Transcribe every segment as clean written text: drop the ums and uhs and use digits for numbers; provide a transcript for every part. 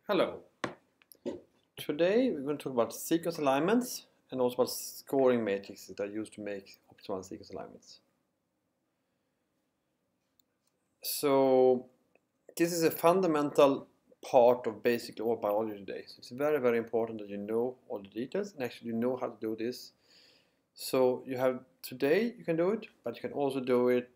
Hello. Today we're going to talk about sequence alignments and also about scoring matrices that are used to make optimal sequence alignments. So this is a fundamental part of basically all biology today. So it's very important that you know all the details and actually you know how to do this. So you have today you can do it, but you can also do it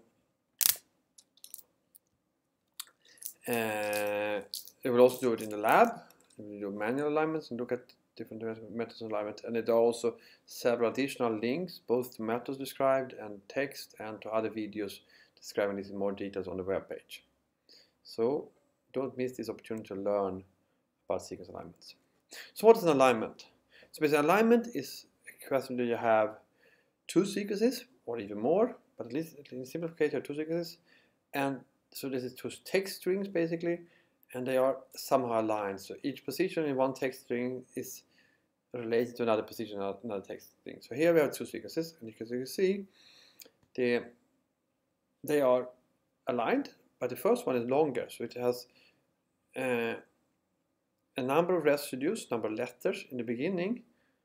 you will also do it in the lab. You do manual alignments and look at different methods of alignment, and there are also several additional links both to methods described and text and to other videos describing this in more details on the web page. So don't miss this opportunity to learn about sequence alignments. So what is an alignment? So basically alignment is a question that you have two sequences or even more, but at least in simplification you have two sequences, and so this is two text strings basically, and they are somehow aligned. So each position in one text string is related to another position in another text string. So here we have two sequences, and as you can see, they are aligned, but the first one is longer. So it has a number of residues, number of letters in the beginning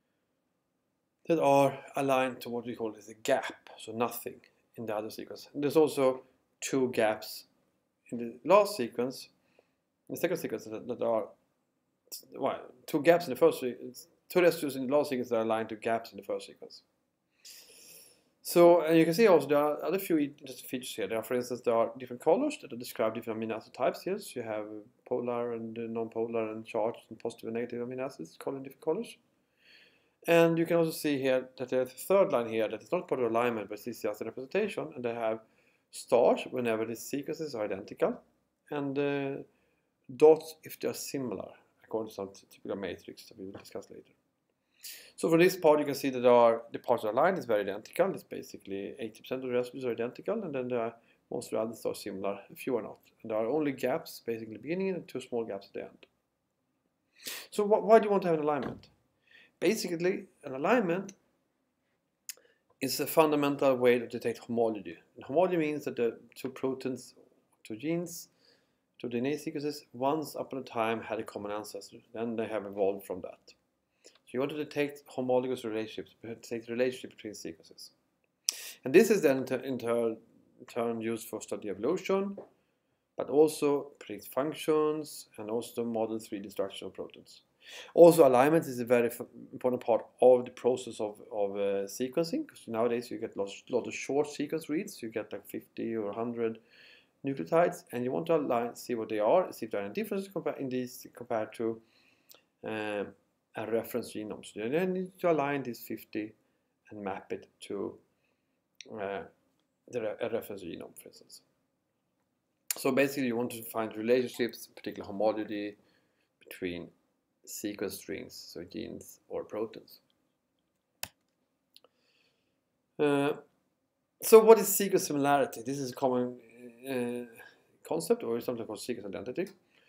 that are aligned to what we call a gap, so nothing in the other sequence. And there's also two gaps in the last sequence. The second sequence that are, well, two gaps in the first sequence, two residues in the last sequence that are aligned to gaps in the first sequence. So, and you can see also there are other few interesting features here. There are, for instance, there are different colors that describe different amino acid types here. So you have polar and non-polar and charged and positive and negative amino acids colored in different colors. And you can also see here that there's a third line here that is not part of alignment, but it's just a representation, and they have stars whenever the sequences are identical, and dots if they are similar, according to some typical matrix that we will discuss later. So for this part you can see that the parts of the line is very identical. It's basically 80% of the residues are identical, and then most of the others are similar, a few are not. And there are only gaps basically in the beginning and two small gaps at the end. So why do you want to have an alignment? Basically, an alignment is a fundamental way to detect homology. And homology means that the two proteins, two genes, two DNA sequences once upon a time had a common ancestor. Then they have evolved from that. So you want to detect homologous relationships, detect relationship between sequences. And this is then in turn used for study evolution, but also predict functions and also to model 3D structure of proteins. Also, alignment is a very important part of the process of sequencing, because nowadays you get lots of short sequence reads. You get like 50 or 100 nucleotides, and you want to align, see what they are, see if there are any differences compared to a reference genome. So you then need to align these 50 and map it to a reference genome, for instance. So basically you want to find relationships, particularly homology, between sequence strings, so genes or proteins. So what is sequence similarity? This is a common concept, or sometimes called sequence identity.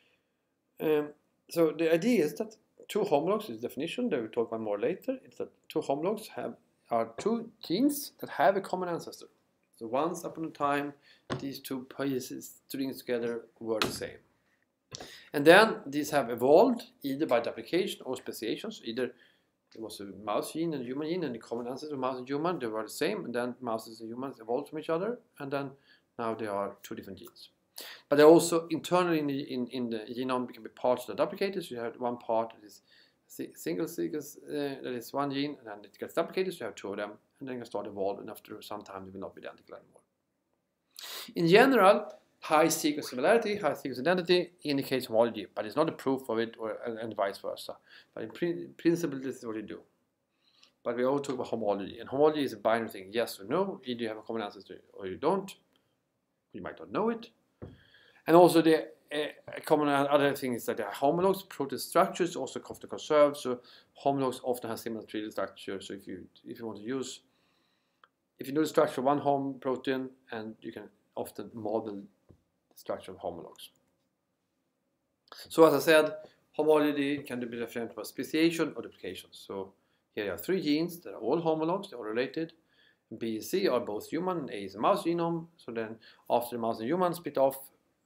So the idea is that two homologs is the definition that we'll talk about more later. It's that two homologs are two genes that have a common ancestor. So once upon a time, these two pieces strings together were the same. And then these have evolved either by duplication or speciation. So either there was a mouse gene and a human gene, and the common ancestor of mouse and human, they were the same, and then mouses and humans evolved from each other, and then now they are two different genes. But they're also internally in the genome can be parts that are duplicated. So you have one part that is single sequence, that is one gene, and then it gets duplicated, so you have two of them, and then you can start evolving, and after some time they will not be identical anymore. In general, high sequence similarity, high sequence identity indicates homology, but it's not a proof of it, and vice versa. But in principle, this is what you do. But we all talk about homology, and homology is a binary thing, yes or no. Either you have a common ancestor or you don't. You might not know it. And also the common other thing is that the homologs, protein structures also often conserved. So homologs often have similar 3D structure. So if you want to use, if you know the structure of one home protein, and you can often model the structure of homologs. So as I said, homology can be represented by speciation or duplication. So here you have three genes that are all homologs, they're all related. B and C are both human, A is a mouse genome. So then after the mouse and human split off,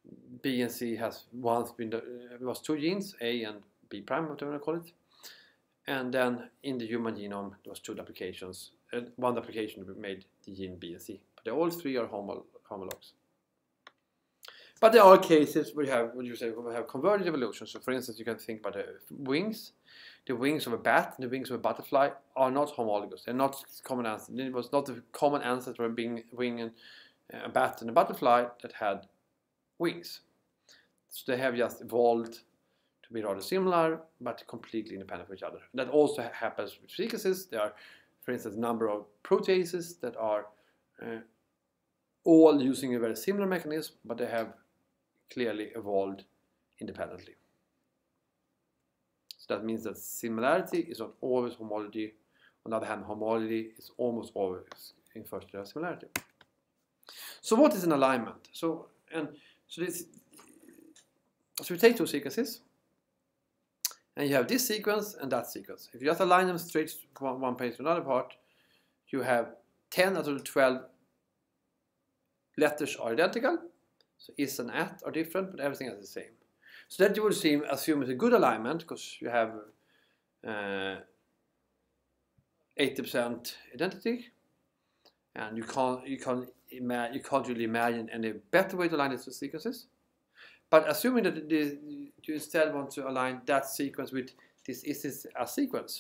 B and C has once been, was two genes, A and B prime, whatever you call it. And then in the human genome, there was two duplications. And one duplication made the gene B and C. But all three are homologs. But there are cases where we have convergent evolution. So for instance, you can think about the wings. The wings of a bat and the wings of a butterfly are not homologous. They're not common ancestors. It was not the common ancestor of a bat and a butterfly that had wings. So they have just evolved to be rather similar, but completely independent of each other. That also happens with sequences. There are, for instance, a number of proteases that are all using a very similar mechanism, but they have clearly evolved independently. So that means that similarity is not always homology. On the other hand, homology is almost always infers to similarity. So what is an alignment? So we take two sequences, and you have this sequence and that sequence. If you just align them straight from one page to another part, you have 10 out of the 12 letters are identical. So is and at are different, but everything is the same. So that you would assume is a good alignment, because you have 80% identity, and you can't really imagine any better way to align these two sequences. But assuming that you instead want to align that sequence with this is a sequence,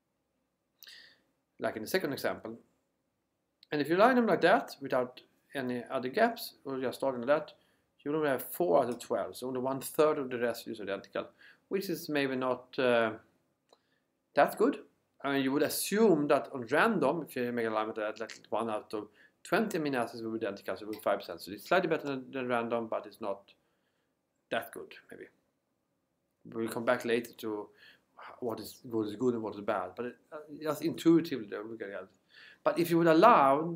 like in the second example, and if you align them like that without any other gaps, or just starting with that, you only have 4 out of 12, so only 1/3 of the residues are identical, which is maybe not that good. I mean, you would assume that on random, if you make an alignment that like 1 out of 20 amino acids will be identical, so it will be 5%. So it's slightly better than random, but it's not that good, maybe. We'll come back later to what is good and what is bad, but just intuitively we get it. But if you would allow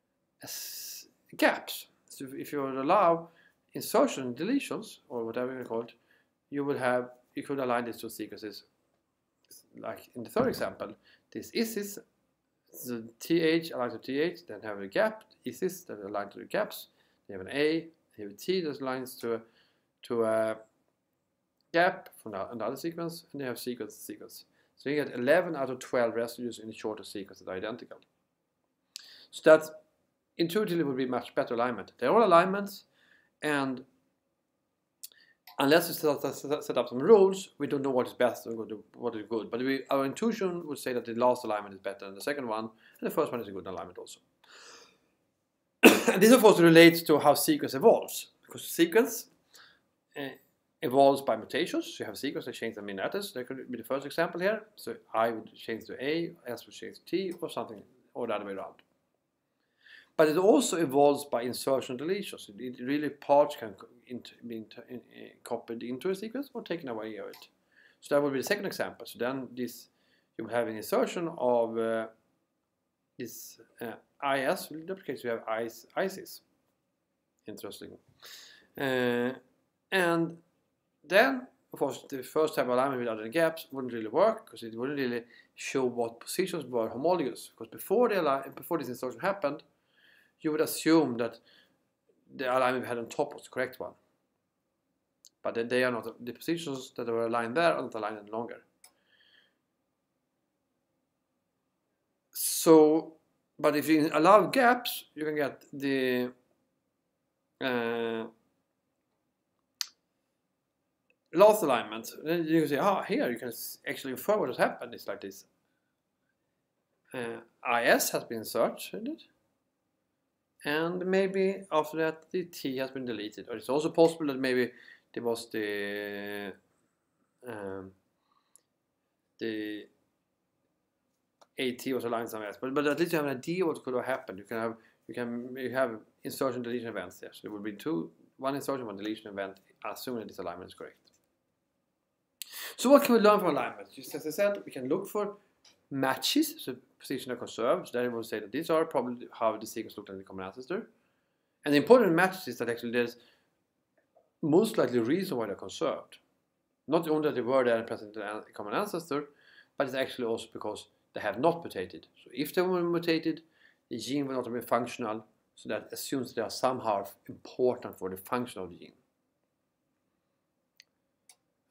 gaps, so if you would allow insertion and deletions, or whatever you call it, you could align these two sequences. Like in the third example, this is the TH aligned to TH, then have a gap, is that aligned to the gaps, you have an A, you have a T that aligns to a gap from another sequence, and you have sequence. So you get 11 out of 12 residues in the shorter sequence that are identical. So that intuitively would be much better alignment. They're all alignments, and unless we set up some rules, we don't know what is best and what is good. But our intuition would say that the last alignment is better than the second one, and the first one is a good alignment also. And this of course relates to how sequence evolves, because sequence evolves by mutations. So you have a sequence that changes amino acids. That could be the first example here. So I would change to A, S would change to T, or something, or the other way around. But it also evolves by insertion and deletion. So it really parts can be copied into a sequence or taken away of it. So that would be the second example. So then you will have an insertion of this IS will duplicate. So you have ISIS. Interesting. And then, of course, the first type of alignment without any gaps wouldn't really work, because it wouldn't really show what positions were homologous. Because before this insertion happened, you would assume that the alignment we had on top was the correct one. But they are not. The positions that were aligned there are not aligned any longer. So, but if you allow gaps, you can get the last alignment. Then you can say, here you can actually infer what has happened. It's like this. IS has been inserted, and maybe after that the T has been deleted. Or it's also possible that maybe there was the AT was aligned somewhere else. But at least you have an idea what could have happened. You have insertion deletion events there. So there will be one insertion, one deletion event, assuming that this alignment is correct. So what can we learn from alignments? Just as I said, we can look for matches, so positions are conserved. So then we will say that these are probably how the sequence looked in the common ancestor. And the important match is that actually there's most likely a reason why they're conserved. Not only that they were there and present in the common ancestor, but it's actually also because they have not mutated. So if they were mutated, the gene will not be functional, so that assumes they are somehow important for the function of the gene.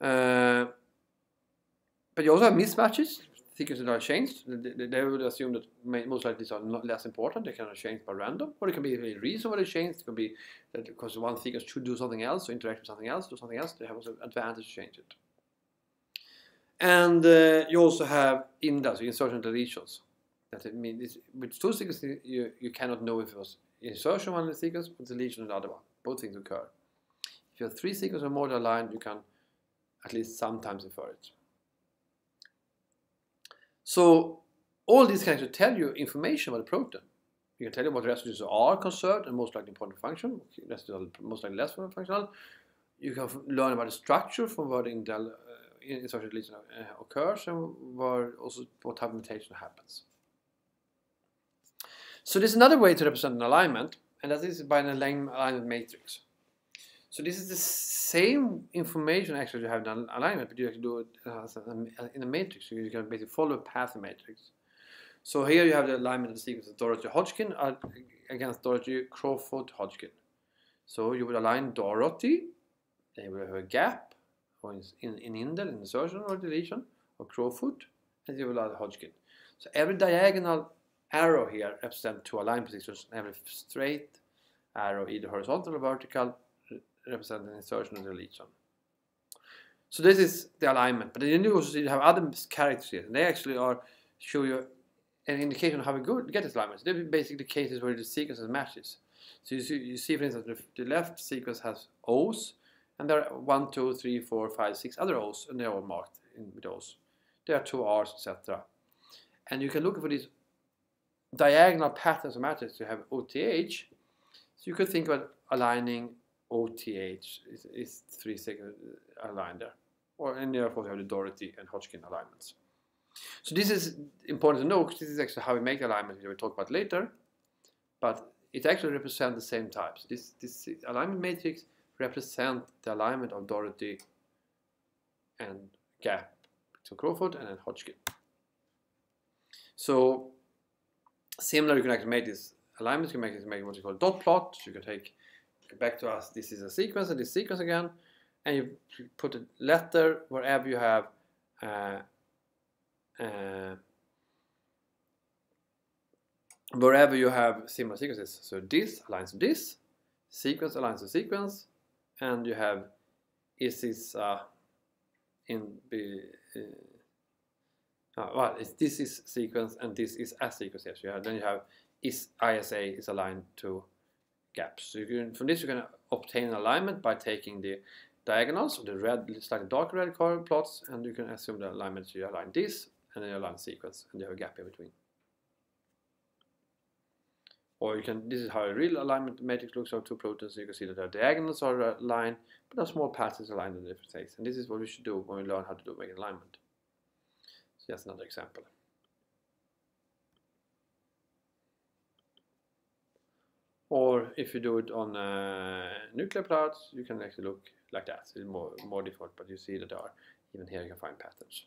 But you also have mismatches, sequences that are changed. They would assume that most likely these are not less important. They cannot change by random, or it can be a reason why they change. It could be that because one sequence should do something else, or interact with something else, do something else. They have also advantage to change it. And you also have insertion and deletions. That it means with two sequences you cannot know if it was insertion one in the sequence or deletion in the other one. Both things occur. If you have three sequences or more aligned, you can at least sometimes infer it. So all these can actually tell you information about the protein. You can tell you what residues are conserved and most likely important to function, residues are most likely less functional. You can learn about the structure from where the insertion deletion occurs and also what type of mutation happens. So there's another way to represent an alignment, and that is by an alignment matrix. So this is the same information actually you have in an alignment, but you actually do it in a matrix. So you can basically follow a path in matrix. So here you have the alignment of the sequence of Dorothy Hodgkin against Dorothy Crawford Hodgkin. So you would align Dorothy, then you will have a gap, or in indel, insertion or deletion, or Crawford, and you will add Hodgkin. So every diagonal arrow here represents two aligned positions, and every straight arrow, either horizontal or vertical, represent an insertion or deletion. So this is the alignment, but then you also have other characters here, and they actually show you an indication of how we get this alignment. So they're basically cases where the sequences matches. So you see for instance, the left sequence has O's, and there are 1, 2, 3, 4, 5, 6 other O's, and they're all marked with O's. There are 2 R's, etc. And you can look for these diagonal patterns of matches. You have OTH, so you could think about aligning OTH is 3 seconds aligned there, or and therefore you have the Dorothy and Hodgkin alignments. So this is important to know because this is actually how we make alignment, which we'll talk about later. But it actually represents the same types. This alignment matrix represents the alignment of Dorothy and gap to Crawford and then Hodgkin. So similar, you can actually make this alignment. You can make what you call a dot plot. So you can take back to us, this is a sequence and this sequence again, and you put a letter wherever you have similar sequences. So this aligns to this, sequence aligns to sequence, and you have this is sequence and this is a sequence. Yes, then you have ISA is aligned to gaps. So from this you can obtain an alignment by taking the diagonals of the red, slightly dark red color plots, and you can assume the alignment. So you align this, and then you align sequence, and you have a gap in between. Or you can, this is how a real alignment matrix looks of two proteins. So you can see that their diagonals are aligned, but there are small patterns aligned in different states. And this is what we should do when we learn how to make an alignment. So that's another example. Or if you do it on nucleotides, you can actually look like that. It's more default, but you see that there are, even here you can find patterns.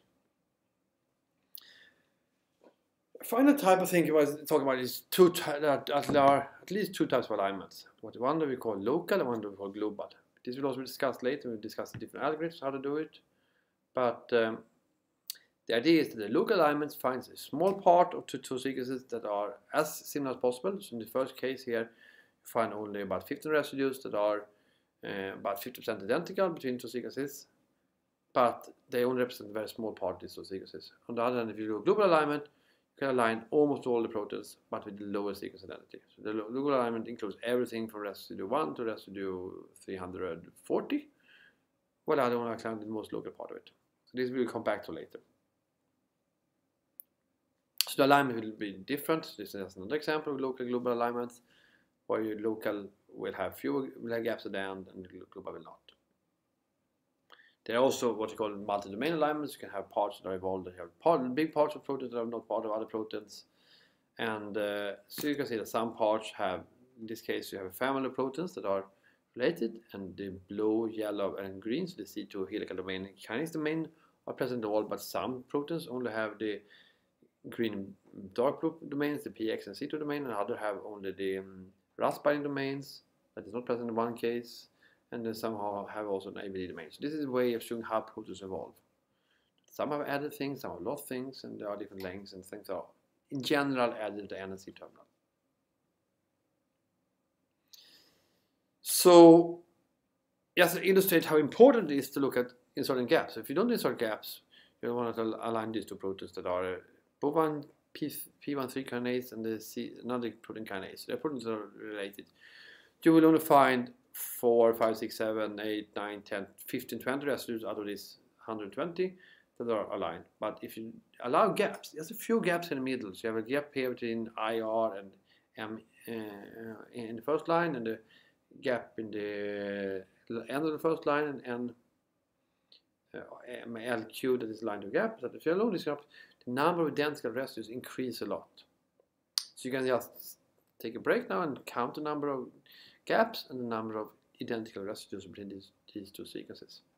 Final type of thing I was talking about is there are at least 2 types of alignments. One that we call local and one that we call global. This will also be discussed later. We'll discuss the different algorithms, how to do it. But the idea is that the local alignments finds a small part of two sequences that are as similar as possible. So in the first case here, you find only about 15 residues that are about 50% identical between 2 sequences, but they only represent a very small part of these 2 sequences. On the other hand, if you do a global alignment, you can align almost all the proteins, but with the lower sequence identity. So the global alignment includes everything from residue 1 to residue 340, while the other one actually the most local part of it. So this we'll come back to later. So the alignment will be different. This is another example of local global alignments, where your local will have fewer gaps at the end and the global will not. There are also what you call multi-domain alignments. You can have parts that are evolved that have big parts of proteins that are not part of other proteins. And so you can see that some parts have, in this case, you have a family of proteins that are related, and the blue, yellow, and green, so the C2 helical domain and kinase domain are present in all, but some proteins only have the green dark blue domains, the PX and C2 domain, and others have only the Rust binding domains that is not present in one case, and they somehow have also an ABD domain. So this is a way of showing how proteins evolve. Some have added things, some have lost things, and there are different lengths, and things are in general added to the NNC terminal. So just to illustrate how important it is to look at inserting gaps. If you don't insert gaps, you don't want to align these two proteins that are BOV1 P13 kinase and another protein kinase. Their proteins are related. You will only find 4, 5, 6, 7, 8, 9, 10, 15, 20 residues out of this 120 that are aligned. But if you allow gaps, there's a few gaps in the middle. So you have a gap here between IR and M in the first line, and the gap in the end of the first line, and LQ that is lined to gap. So if you allow this gap, the number of identical residues increase a lot. So you can just take a break now and count the number of gaps and the number of identical residues between these two sequences.